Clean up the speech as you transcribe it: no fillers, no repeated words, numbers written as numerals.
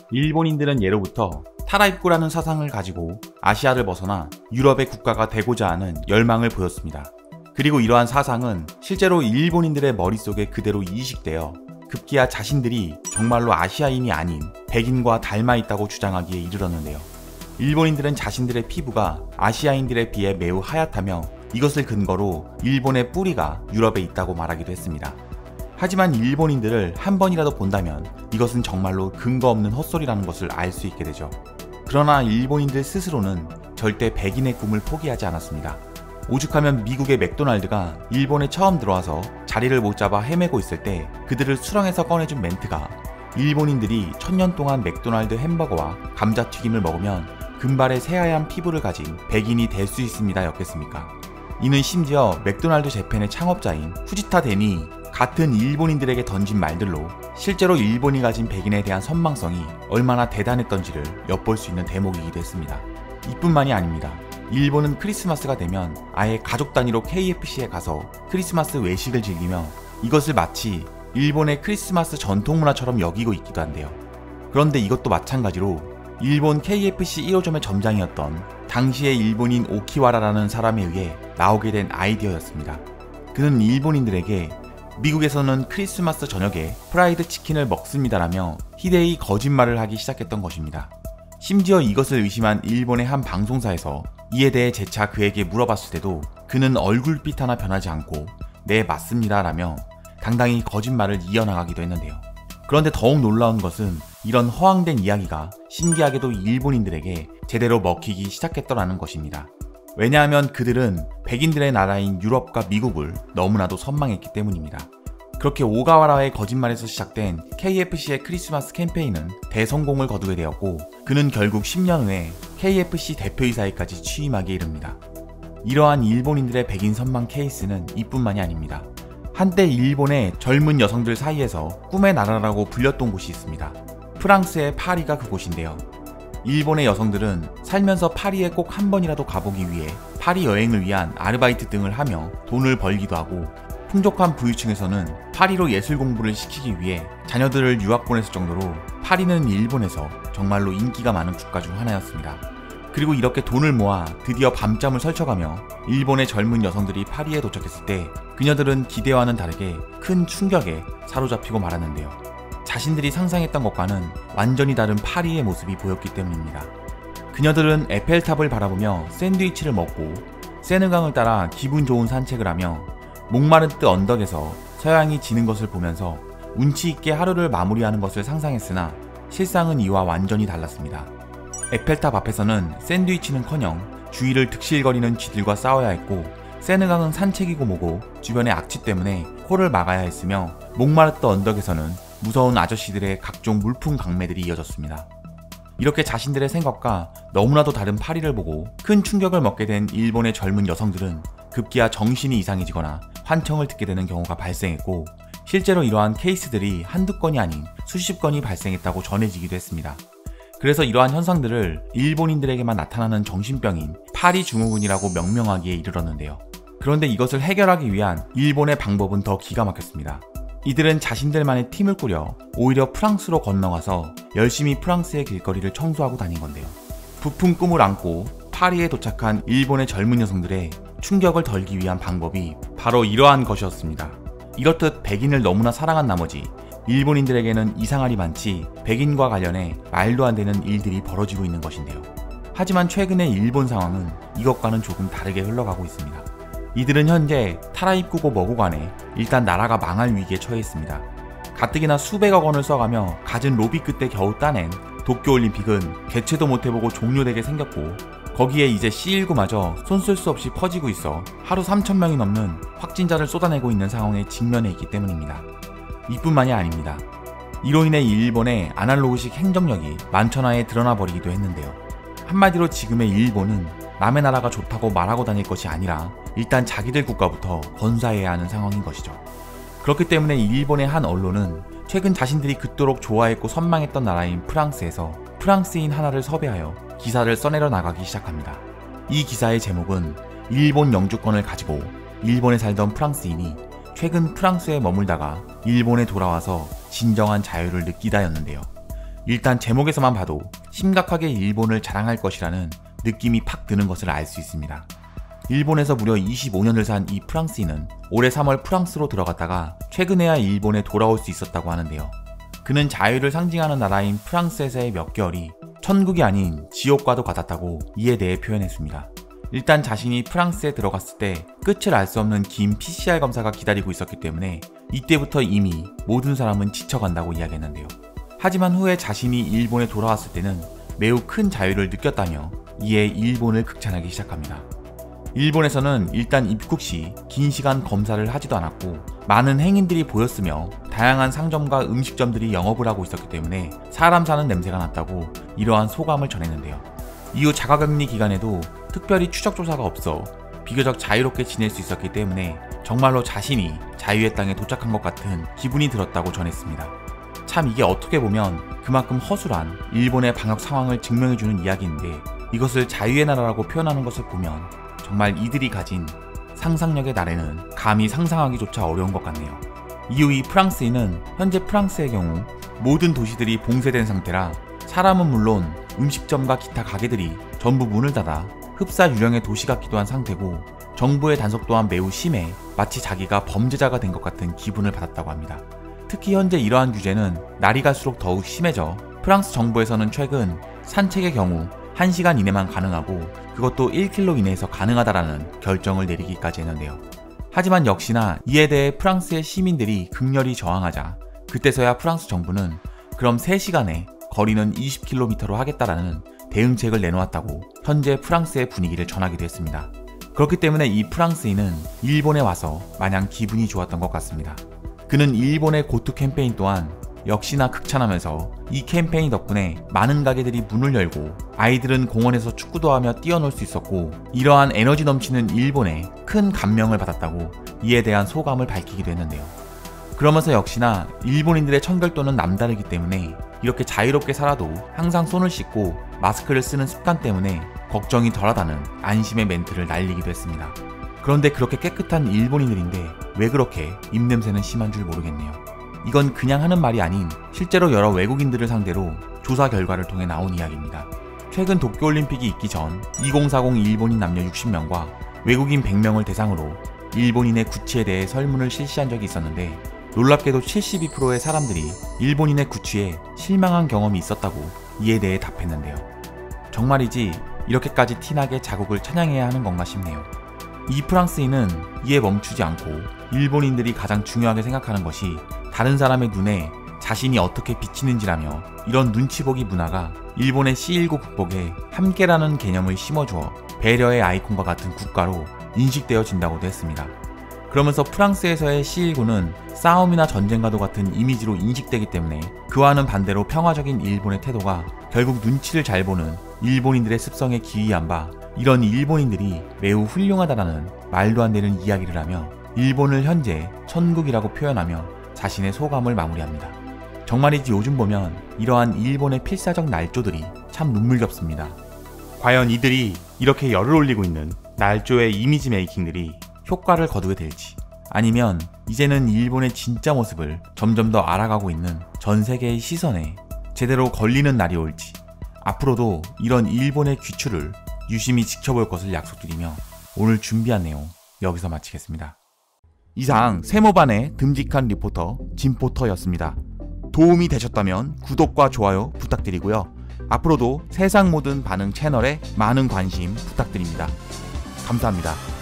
일본인들은 예로부터 타라입구라는 사상을 가지고 아시아를 벗어나 유럽의 국가가 되고자 하는 열망을 보였습니다. 그리고 이러한 사상은 실제로 일본인들의 머릿속에 그대로 이식되어 급기야 자신들이 정말로 아시아인이 아닌 백인과 닮아 있다고 주장하기에 이르렀는데요. 일본인들은 자신들의 피부가 아시아인들에 비해 매우 하얗다며 이것을 근거로 일본의 뿌리가 유럽에 있다고 말하기도 했습니다. 하지만 일본인들을 한 번이라도 본다면 이것은 정말로 근거 없는 헛소리라는 것을 알 수 있게 되죠. 그러나 일본인들 스스로는 절대 백인의 꿈을 포기하지 않았습니다. 오죽하면 미국의 맥도날드가 일본에 처음 들어와서 자리를 못 잡아 헤매고 있을 때 그들을 수렁에서 꺼내준 멘트가 일본인들이 1000년 동안 맥도날드 햄버거와 감자튀김을 먹으면 금발의 새하얀 피부를 가진 백인이 될 수 있습니다 였겠습니까? 이는 심지어 맥도날드 재팬의 창업자인 후지타 덴이 같은 일본인들에게 던진 말들로 실제로 일본이 가진 백인에 대한 선망성이 얼마나 대단했던지를 엿볼 수 있는 대목이기도 했습니다. 이뿐만이 아닙니다. 일본은 크리스마스가 되면 아예 가족 단위로 KFC에 가서 크리스마스 외식을 즐기며 이것을 마치 일본의 크리스마스 전통문화처럼 여기고 있기도 한데요. 그런데 이것도 마찬가지로 일본 KFC 1호점의 점장이었던 당시의 일본인 오키와라라는 사람에 의해 나오게 된 아이디어였습니다. 그는 일본인들에게 미국에서는 크리스마스 저녁에 프라이드 치킨을 먹습니다라며 희대히 거짓말을 하기 시작했던 것입니다. 심지어 이것을 의심한 일본의 한 방송사에서 이에 대해 재차 그에게 물어봤을 때도 그는 얼굴빛 하나 변하지 않고 네 맞습니다 라며 당당히 거짓말을 이어나가기도 했는데요. 그런데 더욱 놀라운 것은 이런 허황된 이야기가 신기하게도 일본인들에게 제대로 먹히기 시작했더라는 것입니다. 왜냐하면 그들은 백인들의 나라인 유럽과 미국을 너무나도 선망했기 때문입니다. 그렇게 오가와라의 거짓말에서 시작된 KFC의 크리스마스 캠페인은 대성공을 거두게 되었고 그는 결국 10년 후에 KFC 대표이사에까지 취임하게 이릅니다. 이러한 일본인들의 백인 선망 케이스는 이뿐만이 아닙니다. 한때 일본의 젊은 여성들 사이에서 꿈의 나라라고 불렸던 곳이 있습니다. 프랑스의 파리가 그곳인데요. 일본의 여성들은 살면서 파리에 꼭 한 번이라도 가보기 위해 파리 여행을 위한 아르바이트 등을 하며 돈을 벌기도 하고 풍족한 부유층에서는 파리로 예술 공부를 시키기 위해 자녀들을 유학 보냈을 정도로 파리는 일본에서 정말로 인기가 많은 국가 중 하나였습니다. 그리고 이렇게 돈을 모아 드디어 밤잠을 설쳐가며 일본의 젊은 여성들이 파리에 도착했을 때 그녀들은 기대와는 다르게 큰 충격에 사로잡히고 말았는데요. 자신들이 상상했던 것과는 완전히 다른 파리의 모습이 보였기 때문입니다. 그녀들은 에펠탑을 바라보며 샌드위치를 먹고 세느강을 따라 기분 좋은 산책을 하며 몽마르트 언덕에서 서양이 지는 것을 보면서 운치 있게 하루를 마무리하는 것을 상상했으나 실상은 이와 완전히 달랐습니다. 에펠탑 앞에서는 샌드위치는커녕 주위를 득실거리는 쥐들과 싸워야 했고 세느강은 산책이고 뭐고 주변의 악취 때문에 코를 막아야 했으며 몽마르트 언덕에서는 무서운 아저씨들의 각종 물품 강매들이 이어졌습니다. 이렇게 자신들의 생각과 너무나도 다른 파리를 보고 큰 충격을 먹게 된 일본의 젊은 여성들은 급기야 정신이 이상해지거나 환청을 듣게 되는 경우가 발생했고 실제로 이러한 케이스들이 한두 건이 아닌 수십 건이 발생했다고 전해지기도 했습니다. 그래서 이러한 현상들을 일본인들에게만 나타나는 정신병인 파리 증후군이라고 명명하기에 이르렀는데요. 그런데 이것을 해결하기 위한 일본의 방법은 더 기가 막혔습니다. 이들은 자신들만의 팀을 꾸려 오히려 프랑스로 건너가서 열심히 프랑스의 길거리를 청소하고 다닌 건데요. 부푼 꿈을 안고 파리에 도착한 일본의 젊은 여성들의 충격을 덜기 위한 방법이 바로 이러한 것이었습니다. 이렇듯 백인을 너무나 사랑한 나머지 일본인들에게는 이상할이 많지 백인과 관련해 말도 안 되는 일들이 벌어지고 있는 것인데요. 하지만 최근의 일본 상황은 이것과는 조금 다르게 흘러가고 있습니다. 이들은 현재 타라입구고 뭐고 간에 일단 나라가 망할 위기에 처해 있습니다. 가뜩이나 수백억 원을 써가며 갖은 로비 끝에 겨우 따낸 도쿄올림픽은 개최도 못해보고 종료되게 생겼고 거기에 이제 C19마저 손 쓸 수 없이 퍼지고 있어 하루 3,000명이 넘는 확진자를 쏟아내고 있는 상황에 직면해 있기 때문입니다. 이뿐만이 아닙니다. 이로 인해 일본의 아날로그식 행정력이 만천하에 드러나 버리기도 했는데요. 한마디로 지금의 일본은 남의 나라가 좋다고 말하고 다닐 것이 아니라 일단 자기들 국가부터 건사해야 하는 상황인 것이죠. 그렇기 때문에 일본의 한 언론은 최근 자신들이 그토록 좋아했고 선망했던 나라인 프랑스에서 프랑스인 하나를 섭외하여 기사를 써내려 나가기 시작합니다. 이 기사의 제목은 일본 영주권을 가지고 일본에 살던 프랑스인이 최근 프랑스에 머물다가 일본에 돌아와서 진정한 자유를 느끼다였는데요. 일단 제목에서만 봐도 심각하게 일본을 자랑할 것이라는 느낌이 팍 드는 것을 알 수 있습니다. 일본에서 무려 25년을 산 이 프랑스인은 올해 3월 프랑스로 들어갔다가 최근에야 일본에 돌아올 수 있었다고 하는데요. 그는 자유를 상징하는 나라인 프랑스에서의 몇 개월이 천국이 아닌 지옥과도 같았다고 이에 대해 표현했습니다. 일단 자신이 프랑스에 들어갔을 때 끝을 알 수 없는 긴 PCR 검사가 기다리고 있었기 때문에 이때부터 이미 모든 사람은 지쳐간다고 이야기했는데요. 하지만 후에 자신이 일본에 돌아왔을 때는 매우 큰 자유를 느꼈다며 이에 일본을 극찬하기 시작합니다. 일본에서는 일단 입국 시 긴 시간 검사를 하지도 않았고 많은 행인들이 보였으며 다양한 상점과 음식점들이 영업을 하고 있었기 때문에 사람 사는 냄새가 났다고 이러한 소감을 전했는데요. 이후 자가격리 기간에도 특별히 추적조사가 없어 비교적 자유롭게 지낼 수 있었기 때문에 정말로 자신이 자유의 땅에 도착한 것 같은 기분이 들었다고 전했습니다. 참 이게 어떻게 보면 그만큼 허술한 일본의 방역 상황을 증명해주는 이야기인데 이것을 자유의 나라라고 표현하는 것을 보면 정말 이들이 가진 상상력의 나래는 감히 상상하기조차 어려운 것 같네요. 이후 이 프랑스인은 현재 프랑스의 경우 모든 도시들이 봉쇄된 상태라 사람은 물론 음식점과 기타 가게들이 전부 문을 닫아 흡사 유령의 도시 같기도 한 상태고 정부의 단속 또한 매우 심해 마치 자기가 범죄자가 된 것 같은 기분을 받았다고 합니다. 특히 현재 이러한 규제는 날이 갈수록 더욱 심해져 프랑스 정부에서는 최근 산책의 경우 1시간 이내만 가능하고 그것도 1km 이내에서 가능하다라는 결정을 내리기까지 했는데요. 하지만 역시나 이에 대해 프랑스의 시민들이 극렬히 저항하자 그때서야 프랑스 정부는 그럼 3시간에 거리는 20km로 하겠다라는 대응책을 내놓았다고 현재 프랑스의 분위기를 전하기도 했습니다. 그렇기 때문에 이 프랑스인은 일본에 와서 마냥 기분이 좋았던 것 같습니다. 그는 일본의 고투 캠페인 또한 역시나 극찬하면서 이 캠페인 덕분에 많은 가게들이 문을 열고 아이들은 공원에서 축구도 하며 뛰어놀 수 있었고 이러한 에너지 넘치는 일본에 큰 감명을 받았다고 이에 대한 소감을 밝히기도 했는데요. 그러면서 역시나 일본인들의 청결도는 남다르기 때문에 이렇게 자유롭게 살아도 항상 손을 씻고 마스크를 쓰는 습관 때문에 걱정이 덜하다는 안심의 멘트를 날리기도 했습니다. 그런데 그렇게 깨끗한 일본인들인데 왜 그렇게 입냄새는 심한 줄 모르겠네요. 이건 그냥 하는 말이 아닌 실제로 여러 외국인들을 상대로 조사 결과를 통해 나온 이야기입니다. 최근 도쿄올림픽이 있기 전 2040 일본인 남녀 60명과 외국인 100명을 대상으로 일본인의 구취에 대해 설문을 실시한 적이 있었는데 놀랍게도 72%의 사람들이 일본인의 구취에 실망한 경험이 있었다고 이에 대해 답했는데요. 정말이지 이렇게까지 티나게 자국을 찬양해야 하는 건가 싶네요. 이 프랑스인은 이에 멈추지 않고 일본인들이 가장 중요하게 생각하는 것이 다른 사람의 눈에 자신이 어떻게 비치는지라며 이런 눈치보기 문화가 일본의 C19 극복에 함께라는 개념을 심어주어 배려의 아이콘과 같은 국가로 인식되어진다고도 했습니다. 그러면서 프랑스에서의 C19는 싸움이나 전쟁과도 같은 이미지로 인식되기 때문에 그와는 반대로 평화적인 일본의 태도가 결국 눈치를 잘 보는 일본인들의 습성에 기이한 바 이런 일본인들이 매우 훌륭하다라는 말도 안 되는 이야기를 하며 일본을 현재 천국이라고 표현하며 자신의 소감을 마무리합니다. 정말이지 요즘 보면 이러한 일본의 필사적 날조들이 참 눈물겹습니다. 과연 이들이 이렇게 열을 올리고 있는 날조의 이미지 메이킹들이 효과를 거두게 될지 아니면 이제는 일본의 진짜 모습을 점점 더 알아가고 있는 전 세계의 시선에 제대로 걸리는 날이 올지 앞으로도 이런 일본의 귀추를 유심히 지켜볼 것을 약속드리며 오늘 준비한 내용 여기서 마치겠습니다. 이상 세모반의 듬직한 리포터 진포터였습니다. 도움이 되셨다면 구독과 좋아요 부탁드리고요. 앞으로도 세상 모든 반응 채널에 많은 관심 부탁드립니다. 감사합니다.